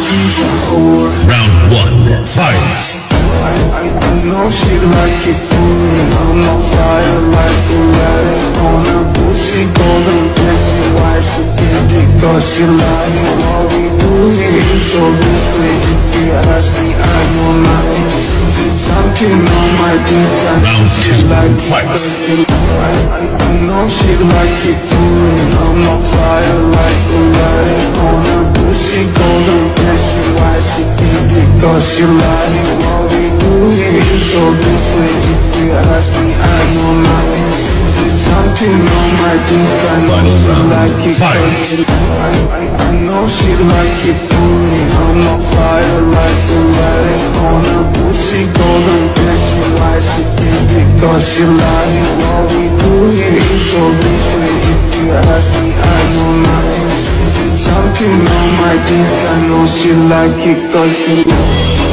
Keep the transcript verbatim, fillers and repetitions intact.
she's a whore. Round one, fight. I, I, I know she like it for me. I'm on fire like a light on a pussy, golden blessing. Why she did it? Cause she lying. What we do here is so discreet. If you ask me, I know nothing. Something on my dick. Round two, like fight. I, I, I know she like it for me. I'm on fire like a light on a pussy, golden blessing. Why she did it? Cause she lying. What we do here is so discreet. If you ask me, I know nothing. Something on my dick. I know she like it. I, I, I know she like it for me. I'm on fire like a light on a pussy, golden blessing. Why she did it? Cause she lying. What we do here is so discreet. If you ask me, I know nothing. Something on my dick. I know she like it. Cause she